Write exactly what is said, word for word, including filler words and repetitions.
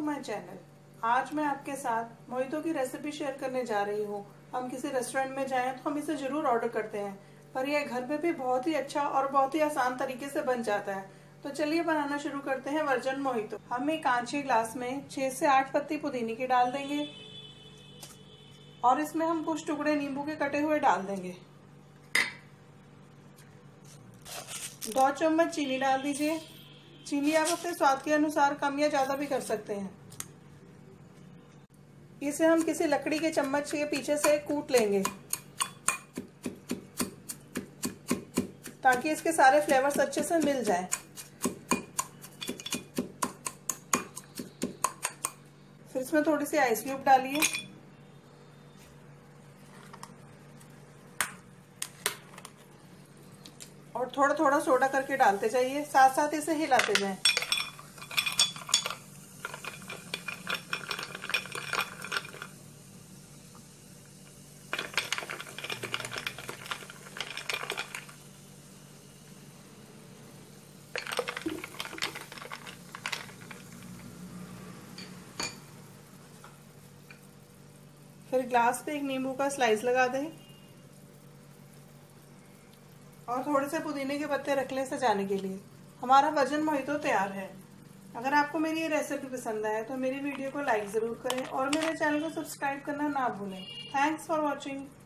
My channel. आज मैं आपके साथ मोहितो की रेसिपी शेयर करने जा रही हूँ। हम किसी रेस्टोरेंट में जाएं तो हम इसे जरूर ऑर्डर करते हैं, पर यह घर में भी बहुत ही अच्छा और बहुत ही आसान तरीके से बन जाता है। तो चलिए बनाना शुरू करते हैं वर्जन मोहितो। हम एक कांच के ग्लास में छह से आठ पत्ती पुदीने की डाल देंगे और इसमें हम कुछ टुकड़े नींबू के कटे हुए डाल देंगे। दो चम्मच चीनी डाल दीजिए। चीनी आप अपने स्वाद के अनुसार कम या ज्यादा भी कर सकते हैं। इसे हम किसी लकड़ी के चम्मच के पीछे से कूट लेंगे ताकि इसके सारे फ्लेवर्स अच्छे से मिल जाएं। फिर इसमें थोड़ी सी आइस क्यूब डालिए और थोड़ा थोड़ा सोडा करके डालते जाइए, साथ साथ इसे हिलाते जाएं। फिर ग्लास पे एक नींबू का स्लाइस लगा दें और थोड़े से पुदीने के पत्ते रख लें सजाने के लिए। हमारा वर्जन मोहितो तैयार है। अगर आपको मेरी ये रेसिपी पसंद आए तो मेरी वीडियो को लाइक ज़रूर करें और मेरे चैनल को सब्सक्राइब करना ना भूलें। Thanks for watching.